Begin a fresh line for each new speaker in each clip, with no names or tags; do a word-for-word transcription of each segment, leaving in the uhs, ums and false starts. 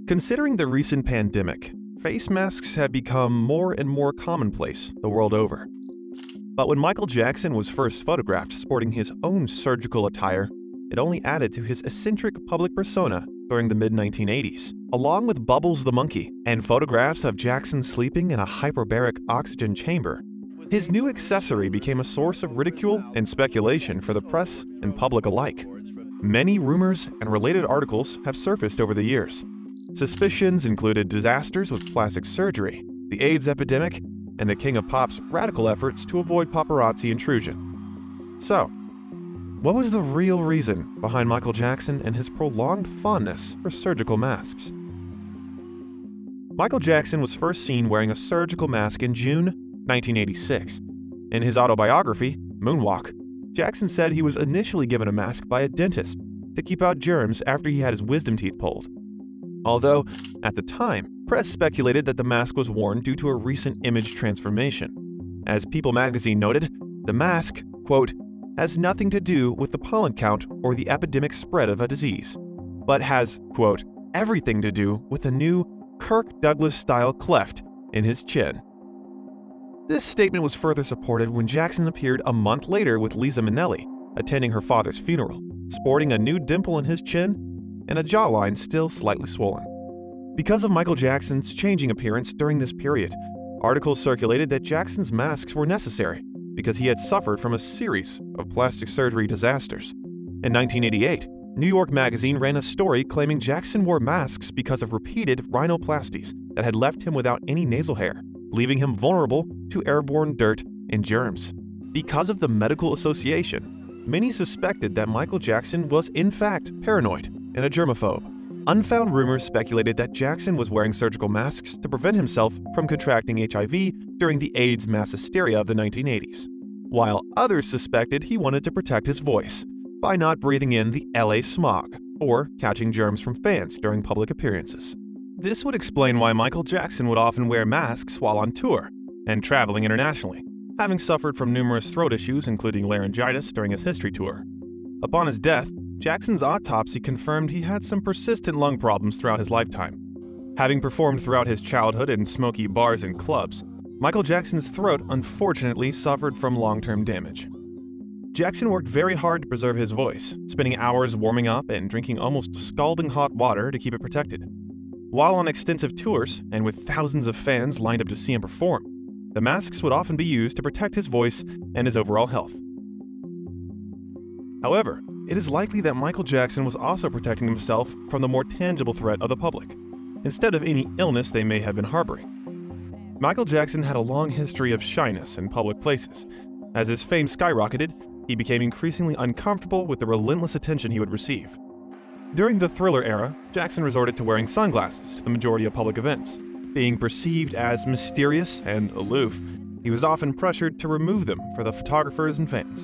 Considering the recent pandemic, face masks have become more and more commonplace the world over. But when Michael Jackson was first photographed sporting his own surgical attire, it only added to his eccentric public persona during the mid nineteen eighties. Along with Bubbles the monkey and photographs of Jackson sleeping in a hyperbaric oxygen chamber, his new accessory became a source of ridicule and speculation for the press and public alike. Many rumors and related articles have surfaced over the years. Suspicions included disasters with plastic surgery, the AIDS epidemic, and the King of Pop's radical efforts to avoid paparazzi intrusion. So, what was the real reason behind Michael Jackson and his prolonged fondness for surgical masks? Michael Jackson was first seen wearing a surgical mask in June nineteen eighty-six. In his autobiography, Moonwalk, Jackson said he was initially given a mask by a dentist to keep out germs after he had his wisdom teeth pulled. Although, at the time, press speculated that the mask was worn due to a recent image transformation. As People magazine noted, the mask, quote, has nothing to do with the pollen count or the epidemic spread of a disease, but has, quote, everything to do with a new Kirk Douglas-style cleft in his chin. This statement was further supported when Jackson appeared a month later with Liza Minnelli, attending her father's funeral, sporting a new dimple in his chin and a jawline still slightly swollen. Because of Michael Jackson's changing appearance during this period, articles circulated that Jackson's masks were necessary because he had suffered from a series of plastic surgery disasters. In nineteen eighty-eight, New York Magazine ran a story claiming Jackson wore masks because of repeated rhinoplasties that had left him without any nasal hair, leaving him vulnerable to airborne dirt and germs. Because of the medical association, many suspected that Michael Jackson was in fact paranoid and a germaphobe. Unfound rumors speculated that Jackson was wearing surgical masks to prevent himself from contracting H I V during the AIDS mass hysteria of the nineteen eighties, while others suspected he wanted to protect his voice by not breathing in the L A smog or catching germs from fans during public appearances. This would explain why Michael Jackson would often wear masks while on tour and traveling internationally, having suffered from numerous throat issues including laryngitis during his history tour. Upon his death, Jackson's autopsy confirmed he had some persistent lung problems throughout his lifetime. Having performed throughout his childhood in smoky bars and clubs, Michael Jackson's throat unfortunately suffered from long-term damage. Jackson worked very hard to preserve his voice, spending hours warming up and drinking almost scalding hot water to keep it protected. While on extensive tours, and with thousands of fans lined up to see him perform, the masks would often be used to protect his voice and his overall health. However, it is likely that Michael Jackson was also protecting himself from the more tangible threat of the public, instead of any illness they may have been harboring. Michael Jackson had a long history of shyness in public places. As his fame skyrocketed, he became increasingly uncomfortable with the relentless attention he would receive. During the Thriller era, Jackson resorted to wearing sunglasses to the majority of public events. Being perceived as mysterious and aloof, he was often pressured to remove them for the photographers and fans.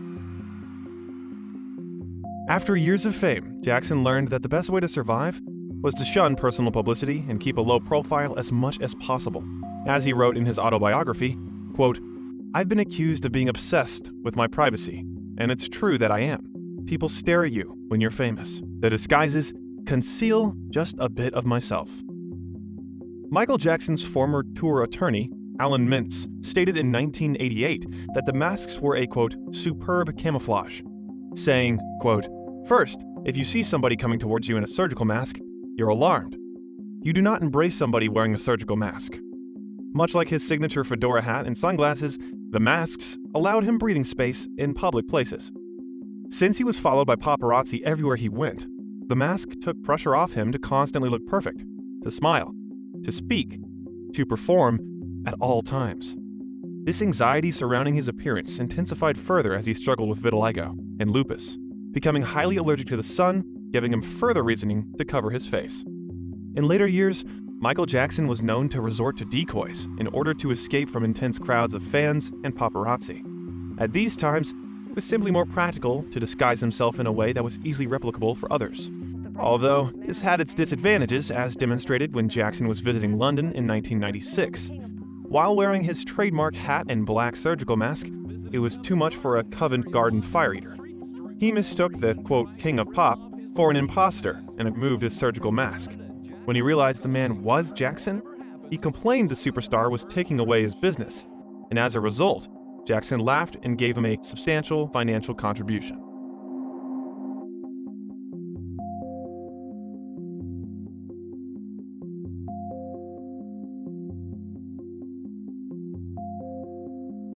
After years of fame, Jackson learned that the best way to survive was to shun personal publicity and keep a low profile as much as possible. As he wrote in his autobiography, quote, I've been accused of being obsessed with my privacy, and it's true that I am. People stare at you when you're famous. The disguises conceal just a bit of myself. Michael Jackson's former tour attorney, Alan Mintz, stated in nineteen eighty-eight that the masks were a, quote, superb camouflage, saying, quote, first, if you see somebody coming towards you in a surgical mask, you're alarmed. You do not embrace somebody wearing a surgical mask. Much like his signature fedora hat and sunglasses, the masks allowed him breathing space in public places. Since he was followed by paparazzi everywhere he went, the mask took pressure off him to constantly look perfect, to smile, to speak, to perform at all times. This anxiety surrounding his appearance intensified further as he struggled with vitiligo and lupus, becoming highly allergic to the sun, giving him further reasoning to cover his face. In later years, Michael Jackson was known to resort to decoys in order to escape from intense crowds of fans and paparazzi. At these times, it was simply more practical to disguise himself in a way that was easily replicable for others. Although, this had its disadvantages as demonstrated when Jackson was visiting London in nineteen ninety-six. While wearing his trademark hat and black surgical mask, it was too much for a Covent Garden fire eater. He mistook the, quote, King of Pop for an imposter and removed his surgical mask. When he realized the man was Jackson, he complained the superstar was taking away his business, and as a result, Jackson laughed and gave him a substantial financial contribution.